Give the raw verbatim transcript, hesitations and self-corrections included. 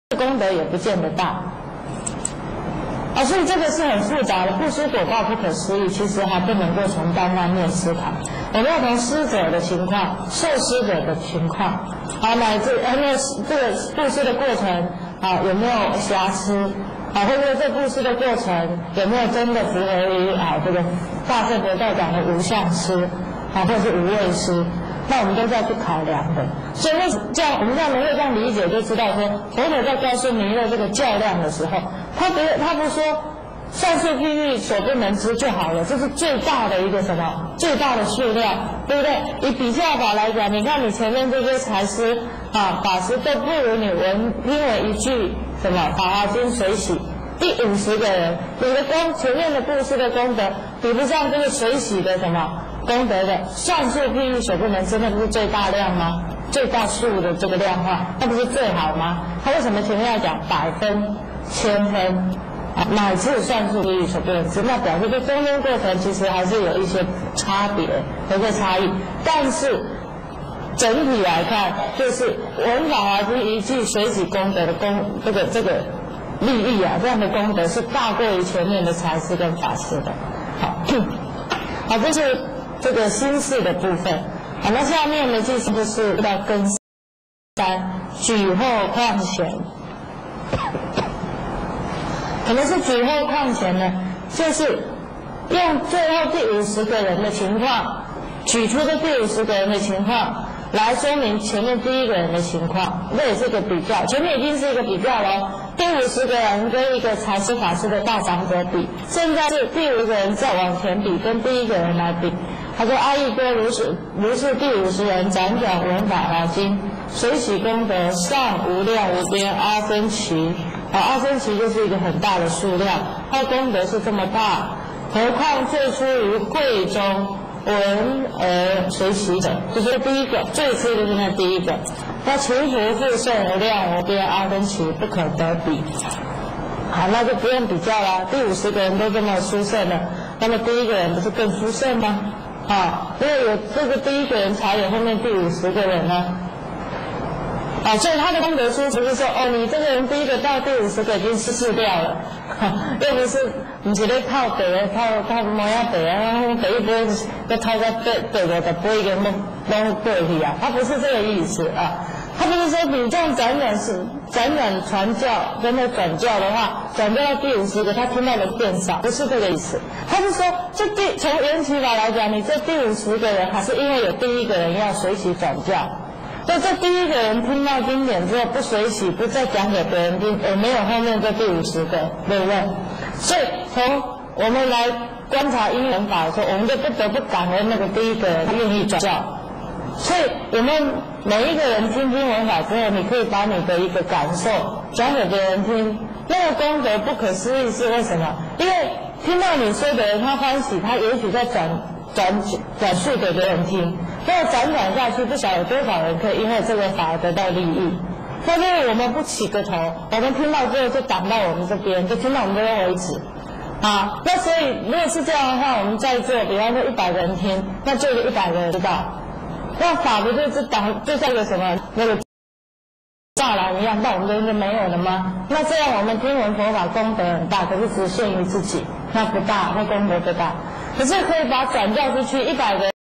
功德也不见得大。啊，所以这个是很复杂的，不施果报不可思议，其实还不能够从单方面思考。我们要从施者的情况、受施者的情况，啊，乃至有没有这个布施的过程啊有没有瑕疵，啊，或者这布施的过程有没有真的符合于啊这个大乘佛教讲的无相施，啊，或者是无畏施。那我们都是要去考量的，所以为这样我们这样能够这样理解，就知道说佛陀在告诉弥勒这个较量的时候，他不他不说算数譬喻所不能知就好了，这是最大的一个什么最大的数量，对不对？以比较法来讲，你看你前面这些财师啊法师都不如你闻听闻一句什么《法华经》水洗第五十个人，你的功前面的布施的功德比不上这个水洗的什么功德的算数譬喻所不能知，那不是最大量吗？最大数的这个量化，那不是最好吗？他为什么前面要讲百分、千分啊，乃至算数譬喻所不能知？那表示这中间过程其实还是有一些差别，有一些差异。但是整体来看，就是闻法华经一句水洗功德的功，这个这个利益啊，这样的功德是大过于前面的财师跟法师的。好，好，这是这个心事的部分。好，那下面呢，继续就是到根三举后况前。什么是举后况前呢？就是用最后第五十个人的情况，举出这第五十个人的情况来说明前面第一个人的情况，这也是个比较。前面已经是一个比较了，第五十个人跟一个财师法师的大长者比，现在是第五个人再往前比，跟第一个人来比。他说：“阿逸多如是，如是第五十人辗转闻法华经，水洗功德上无量无边阿僧祇。啊，阿僧祇就是一个很大的数量，它的功德是这么大，何况最初于会中闻而水洗者，就是第一个，最初就是那第一个。那勤福复胜无量无边阿僧祇，不可得比。好，那就不用比较啦。第五十个人都这么殊胜了，那么第一个人不是更殊胜吗？啊，因为有这个第一个人才有后面第五十个人呢。啊，所以他的功德书不是说哦，你这个人第一个到第五十个已经失事掉了，又不是你直接靠北啊，靠靠摩亚北啊，北一波要靠在对对的，不会跟弄弄对去啊，他不是这个意思啊。他不是说你这样辗转是辗转传教跟他转教的话，转教到第五十个，他听到的变少，不是这个意思。他是说，这第从缘起法来讲，你这第五十个人还是因为有第一个人要随喜转教。所以这第一个人听到经典之后不随喜，不再讲给别人听，也没有后面这第五十个，对不对？所以从我们来观察因缘法的时候，我们就不得不感恩那个第一个人愿意转教。所以我们每一个人听经闻法之后，你可以把你的一个感受讲给别人听，那个功德不可思议是为什么？因为听到你说的人他欢喜，他也许在转转转述给别人听，那辗转下去，不晓得有多少人可以因为这个法而得到利益。但是我们不起个头，我们听到之后就挡到我们这边，就听到我们这边为止。啊，那所以如果是这样的话，我们在座，比方说一百个人听，那就有一百个人知道。那法不就是挡，就像个什么那个栅栏一样，那我们这边就没有了吗？那这样我们听闻佛法功德很大，可是只限于自己，那不大，那功德不大。可是可以把转教出去一百个